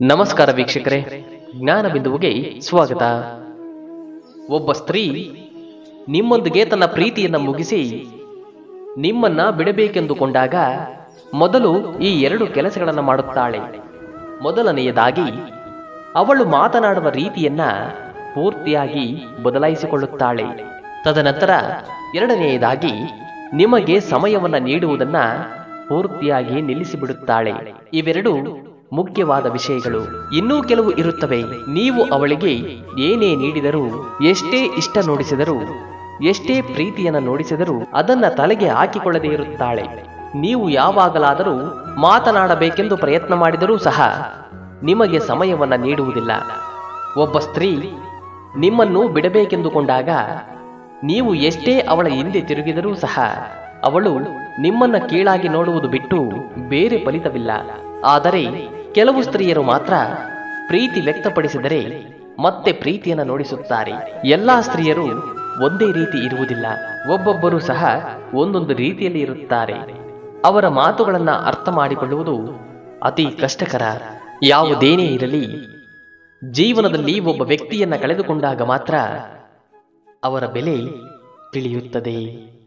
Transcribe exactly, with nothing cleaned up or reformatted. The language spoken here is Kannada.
ನಮಸ್ಕಾರ ವೀಕ್ಷಕರೇ, ಜ್ಞಾನ ಬಿಂದುವಿಗೆ ಸ್ವಾಗತ. ಒಬ್ಬ ಸ್ತ್ರೀ ನಿಮ್ಮೊಂದಿಗೆ ತನ್ನ ಪ್ರೀತಿಯನ್ನು ಮುಗಿಸಿ ನಿಮ್ಮನ್ನ ಬಿಡಬೇಕೆಂದುಕೊಂಡಾಗ ಮೊದಲು ಈ ಎರಡು ಕೆಲಸಗಳನ್ನು ಮಾಡುತ್ತಾಳೆ. ಮೊದಲನೆಯದಾಗಿ, ಅವಳು ಮಾತನಾಡುವ ರೀತಿಯನ್ನ ಪೂರ್ತಿಯಾಗಿ ಬದಲಾಯಿಸಿಕೊಳ್ಳುತ್ತಾಳೆ. ತದನಂತರ ಎರಡನೆಯದಾಗಿ, ನಿಮಗೆ ಸಮಯವನ್ನ ನೀಡುವುದನ್ನ ಪೂರ್ತಿಯಾಗಿ ನಿಲ್ಲಿಸಿಬಿಡುತ್ತಾಳೆ. ಇವೆರಡು ಮುಖ್ಯವಾದ ವಿಷಯಗಳು. ಇನ್ನೂ ಕೆಲವು ಇರುತ್ತವೆ. ನೀವು ಅವಳಿಗೆ ಏನೇ ನೀಡಿದರೂ, ಎಷ್ಟೇ ಇಷ್ಟ ನೋಡಿಸಿದರೂ, ಎಷ್ಟೇ ಪ್ರೀತಿಯನ್ನ ನೋಡಿಸಿದರೂ ಅದನ್ನ ತಲೆಗೆ ಹಾಕಿಕೊಳ್ಳದೆ ಇರುತ್ತಾಳೆ. ನೀವು ಯಾವಾಗಲಾದರೂ ಮಾತನಾಡಬೇಕೆಂದು ಪ್ರಯತ್ನ ಮಾಡಿದರೂ ಸಹ ನಿಮಗೆ ಸಮಯವನ್ನ ನೀಡುವುದಿಲ್ಲ. ಒಬ್ಬ ಸ್ತ್ರೀ ನಿಮ್ಮನ್ನು ಬಿಡಬೇಕೆಂದುಕೊಂಡಾಗ ನೀವು ಎಷ್ಟೇ ಅವಳ ಹಿಂದೆ ತಿರುಗಿದರೂ ಸಹ ಅವಳು ನಿಮ್ಮನ್ನ ಕೀಳಾಗಿ ನೋಡುವುದು ಬಿಟ್ಟು ಬೇರೆ ಫಲಿತವಿಲ್ಲ. ಆದರೆ ಕೆಲವು ಸ್ತ್ರೀಯರು ಮಾತ್ರ ಪ್ರೀತಿ ವ್ಯಕ್ತಪಡಿಸಿದರೆ ಮತ್ತೆ ಪ್ರೀತಿಯನ್ನು ನೋಡಿಸುತ್ತಾರೆ. ಎಲ್ಲಾ ಸ್ತ್ರೀಯರು ಒಂದೇ ರೀತಿ ಇರುವುದಿಲ್ಲ. ಒಬ್ಬೊಬ್ಬರು ಸಹ ಒಂದೊಂದು ರೀತಿಯಲ್ಲಿ ಇರುತ್ತಾರೆ. ಅವರ ಮಾತುಗಳನ್ನ ಅರ್ಥ ಮಾಡಿಕೊಳ್ಳುವುದು ಅತಿ ಕಷ್ಟಕರ. ಯಾವುದೇನೇ ಇರಲಿ, ಜೀವನದಲ್ಲಿ ಒಬ್ಬ ವ್ಯಕ್ತಿಯನ್ನ ಕಳೆದುಕೊಂಡಾಗ ಮಾತ್ರ ಅವರ ಬೆಲೆ ತಿಳಿಯುತ್ತದೆ.